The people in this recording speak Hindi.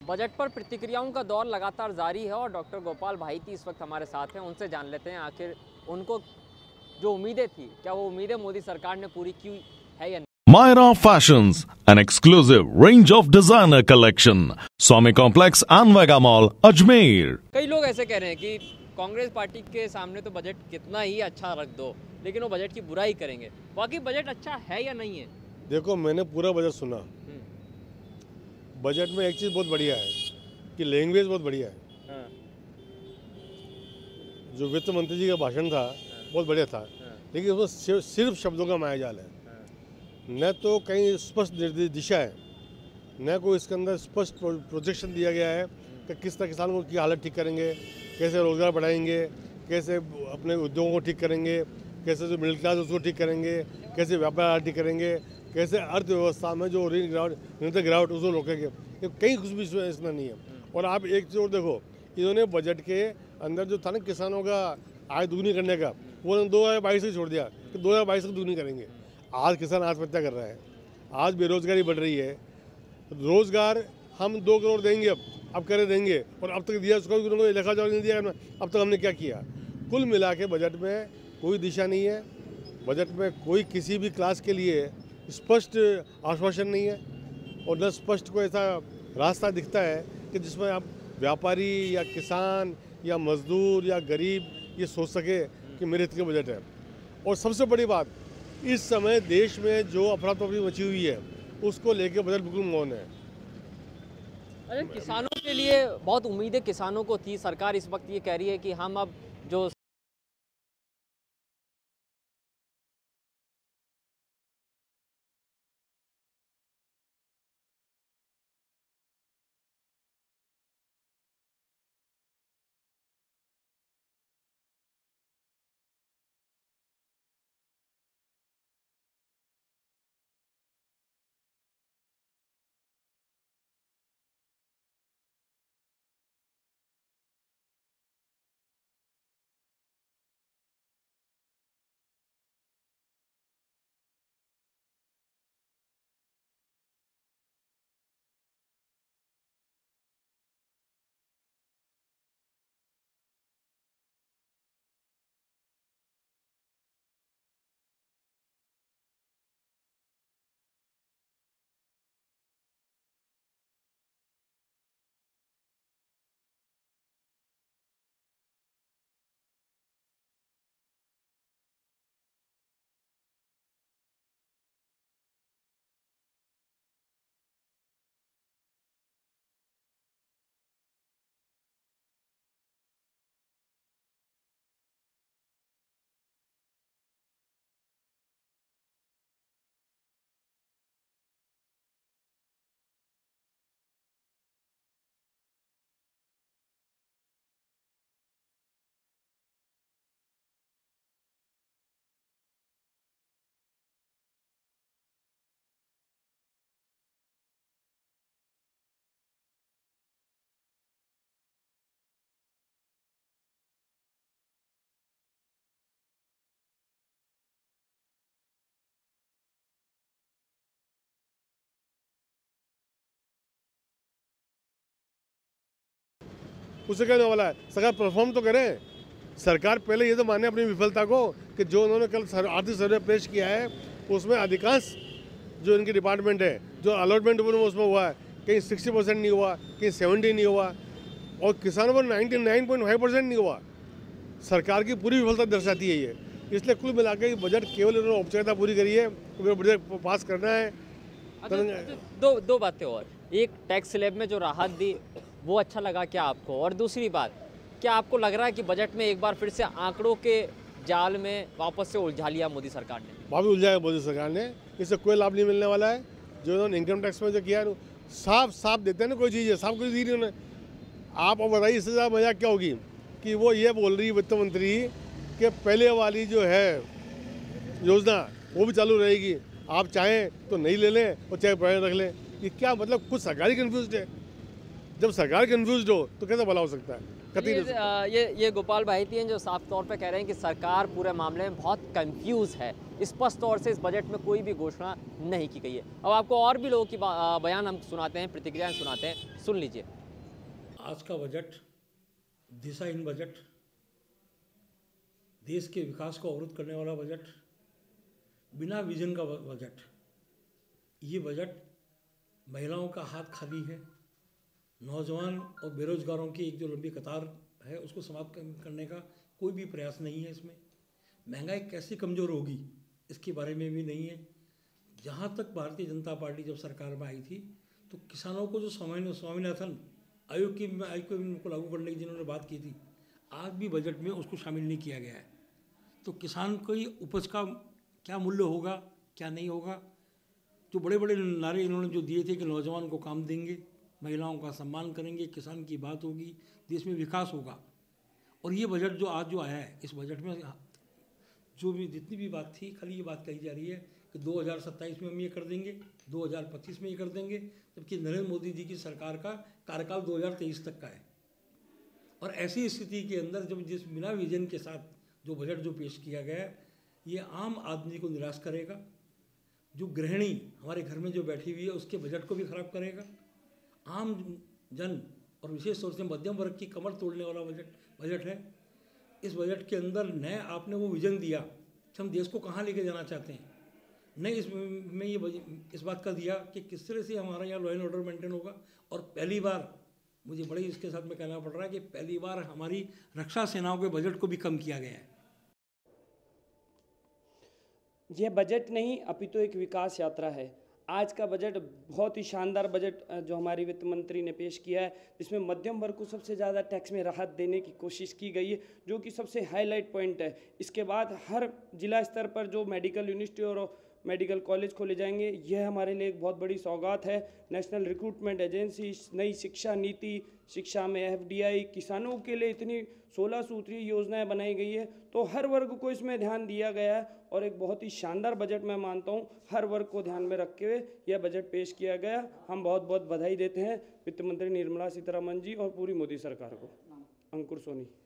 बजट पर प्रतिक्रियाओं का दौर लगातार जारी है और डॉक्टर गोपाल भाईती इस वक्त हमारे साथ हैं। उनसे जान लेते हैं आखिर उनको जो उम्मीदें थी, क्या वो उम्मीदें मोदी सरकार ने पूरी की है या नहीं। Myra Fashions, an exclusive range of designer collection. Swami Complex and Vega Mall, Ajmer. कई लोग ऐसे कह रहे हैं कि कांग्रेस पार्टी के सामने तो बजट कितना ही अच्छा रख दो, लेकिन वो बजट की बुराई करेंगे। वाकई बजट अच्छा है या नहीं है? देखो, मैंने पूरा बजट सुना। बजट में एक चीज़ बहुत बढ़िया है कि लैंग्वेज बहुत बढ़िया है। जो वित्त मंत्री जी का भाषण था बहुत बढ़िया था, लेकिन उसमें सिर्फ शब्दों का मायाजाल है। न तो कहीं स्पष्ट दिशा है, न कोई इसके अंदर स्पष्ट प्रोजेक्शन दिया गया है कि किस तरह किसानों की हालत ठीक करेंगे, कैसे रोजगार बढ़ाएंगे, कैसे अपने उद्योगों को ठीक करेंगे, कैसे जो मिडिल क्लास उसको ठीक करेंगे, कैसे व्यापार ठीक करेंगे, कैसे अर्थव्यवस्था में जो निरंतर गिरावट उसको रोकेंगे। ये कहीं कुछ भी इसमें नहीं है। और आप एक चीज़ और देखो, इन्होंने बजट के अंदर जो था ना किसानों का आय दुगनी करने का, वो 2022 से छोड़ दिया कि 2022 तक दुगनी करेंगे। आज किसान आत्महत्या कर रहा है, आज बेरोजगारी बढ़ रही है। रोजगार हम 2 करोड़ देंगे, अब करे देंगे, और अब तक दिया उसको लेखा जोखा नहीं दिया। अब तक हमने क्या किया? कुल मिला के बजट में कोई दिशा नहीं है। बजट में कोई किसी भी क्लास के लिए स्पष्ट आश्वासन नहीं है, और न स्पष्ट कोई ऐसा रास्ता दिखता है कि जिसमें आप व्यापारी या किसान या मजदूर या गरीब ये सोच सके कि मेरे हित के बजट है। और सबसे बड़ी बात, इस समय देश में जो अफरा तफरी मची हुई है उसको लेके बजट बिल्कुल मौन है। अरे किसानों के लिए बहुत उम्मीदें किसानों को थी। सरकार इस वक्त ये कह रही है कि हम अब जो उससे कहने वाला है सरकार परफॉर्म तो करे। सरकार पहले ये तो माने अपनी विफलता को कि जो उन्होंने कल आर्थिक सर्वे पेश किया है उसमें अधिकांश जो इनके डिपार्टमेंट है, जो अलॉटमेंट उसमें हुआ है, कहीं 60% नहीं हुआ, कहीं 70 नहीं हुआ, और किसानों पर 99.5% नहीं हुआ। सरकार की पूरी विफलता दर्शाती है ये। इसलिए कुल मिलाकर बजट केवल उन्होंने औपचारिकता पूरी करी है, बजट पास करना है। दो बातें और, एक टैक्स स्लैब में जो राहत दी वो अच्छा लगा क्या आपको, और दूसरी बात, क्या आपको लग रहा है कि बजट में एक बार फिर से आंकड़ों के जाल में वापस से उलझा लिया मोदी सरकार ने? वापस उलझाया मोदी सरकार ने, इससे कोई लाभ नहीं मिलने वाला है। जो उन्होंने इनकम टैक्स में जो किया है साफ देते हैं ना, कोई चीज़ है साफ कुछ दी नहीं उन्होंने। आप अब बताइए इससे ज़्यादा मजाक क्या होगी कि वो ये बोल रही वित्त मंत्री कि पहले वाली जो है योजना वो भी चालू रहेगी, आप चाहें तो नहीं ले लें और चाहे पुराने रख लें। ये क्या मतलब? कुछ सरकार ही कन्फ्यूज है। जब सरकार कन्फ्यूज हो तो कैसे भला हो सकता है? कतई नहीं हो सकता। ये गोपाल भाईती हैं जो साफ तौर पे कह रहे हैं कि सरकार पूरे मामले में बहुत कंफ्यूज है, स्पष्ट तौर से इस बजट में कोई भी घोषणा नहीं की गई है। अब आपको और भी लोगों की बयान हम सुनाते हैं, प्रतिक्रियाएं सुनाते हैं, सुन लीजिए। आज का बजट दिशाहीन बजट, देश के विकास को अवरुद्ध करने वाला बजट, बिना विजन का बजट। ये बजट महिलाओं का हाथ खाली है, नौजवान और बेरोजगारों की एक जो लंबी कतार है उसको समाप्त करने का कोई भी प्रयास नहीं है इसमें। महंगाई कैसे कमज़ोर होगी इसके बारे में भी नहीं है। जहाँ तक भारतीय जनता पार्टी जब सरकार में आई थी तो किसानों को जो स्वामीनाथन आयोग को लागू करने की जिन्होंने बात की थी, आज भी बजट में उसको शामिल नहीं किया गया है। तो किसान को उपज का क्या मूल्य होगा, क्या नहीं होगा। जो बड़े बड़े नारे इन्होंने जो दिए थे कि नौजवान को काम देंगे, महिलाओं का सम्मान करेंगे, किसान की बात होगी, देश में विकास होगा। और ये बजट जो आज जो आया है, इस बजट में जो भी जितनी भी बात थी, खाली ये बात कही जा रही है कि 2027 में हम ये कर देंगे, 2025 में ये कर देंगे, जबकि नरेंद्र मोदी जी की सरकार का कार्यकाल 2023 तक का है। और ऐसी स्थिति के अंदर जब जिस बिना विजन के साथ जो बजट जो पेश किया गया है, ये आम आदमी को निराश करेगा। जो गृहिणी हमारे घर में जो बैठी हुई है उसके बजट को भी ख़राब करेगा। आम जन और विशेष तौर से मध्यम वर्ग की कमर तोड़ने वाला बजट है। इस बजट के अंदर नए आपने वो विजन दिया कि हम देश को कहाँ लेके जाना चाहते हैं, नए इसमें ये इस बात का दिया कि किस तरह से हमारा यहाँ लॉ एंड ऑर्डर मेंटेन होगा। और पहली बार मुझे बड़े इसके साथ में कहना पड़ रहा है कि पहली बार हमारी रक्षा सेनाओं के बजट को भी कम किया गया है। यह बजट नहीं अपितु एक विकास यात्रा है। आज का बजट बहुत ही शानदार बजट जो हमारी वित्त मंत्री ने पेश किया है, जिसमें मध्यम वर्ग को सबसे ज़्यादा टैक्स में राहत देने की कोशिश की गई है, जो कि सबसे हाईलाइट पॉइंट है। इसके बाद हर जिला स्तर पर जो मेडिकल यूनिवर्सिटी और मेडिकल कॉलेज खोले जाएंगे, यह हमारे लिए एक बहुत बड़ी सौगात है। नेशनल रिक्रूटमेंट एजेंसी, नई शिक्षा नीति, शिक्षा में FDI, किसानों के लिए इतनी 16 सूत्रीय योजनाएं बनाई गई है। तो हर वर्ग को इसमें ध्यान दिया गया है और एक बहुत ही शानदार बजट मैं मानता हूं। हर वर्ग को ध्यान में रखते हुए यह बजट पेश किया गया। हम बहुत बहुत बधाई देते हैं वित्त मंत्री निर्मला सीतारमण जी और पूरी मोदी सरकार को। अंकुर सोनी।